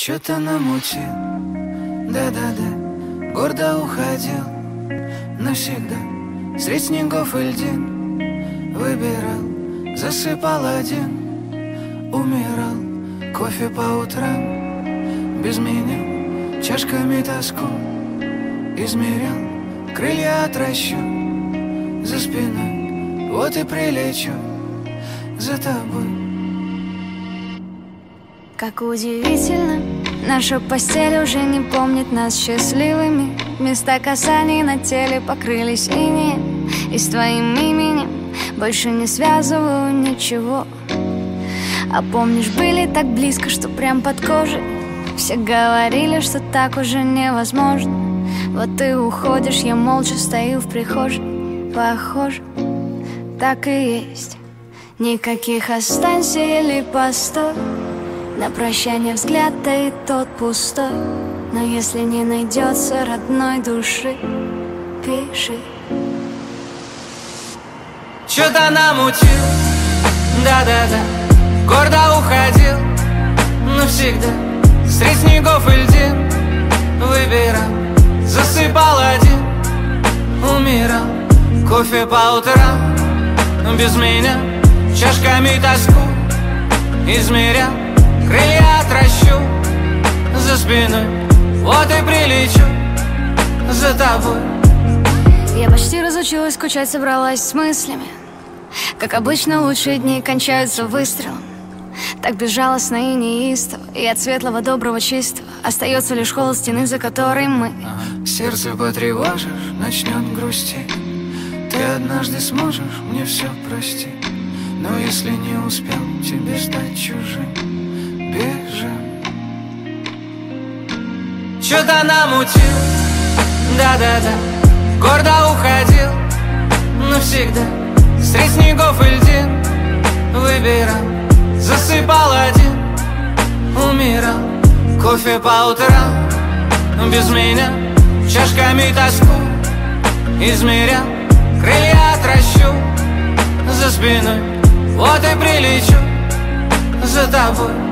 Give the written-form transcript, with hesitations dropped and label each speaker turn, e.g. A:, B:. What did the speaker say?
A: Чё-то намутил, да-да-да, гордо уходил навсегда. Средь снегов и льдин выбирал, засыпал один, умирал. Кофе по утрам без меня, чашками тоску измерял. Крылья отращу за спиной, вот и прилечу за тобой.
B: Как удивительно, наша постель уже не помнит нас счастливыми. Места касаний на теле покрылись инеем, и с твоим именем больше не связываю ничего. А помнишь, были так близко, что прям под кожей. Все говорили, что так уже невозможно. Вот ты уходишь, я молча стою в прихожей. Похоже, так и есть. Никаких останься или постой. На прощание взгляд, да и тот пустой. Но если не найдется родной души, пиши.
A: Чё-то намутил, да-да-да, гордо уходил навсегда. Средь снегов и льдин выбирал, засыпал один, умирал. Кофе по утрам без меня, чашками тоску измерял. Крылья отращу за спиной, вот и прилечу за тобой.
B: Я почти разучилась скучать, собралась с мыслями. Как обычно, лучшие дни кончаются выстрелом. Так безжалостно и неистово, и от светлого, доброго, чистого остается лишь холод стены, за которой мы.
A: Сердце потревожишь, начнет грустить. Ты однажды сможешь мне все простить. Но если не успел тебе стать чужим, бежим. Чё-то намутил, да-да-да, гордо уходил навсегда. Средь снегов и льдин выбирал, засыпал один, умирал. Кофе по утрам без меня, чашками тоску измерял. Крылья отращу за спиной, вот и прилечу за тобой.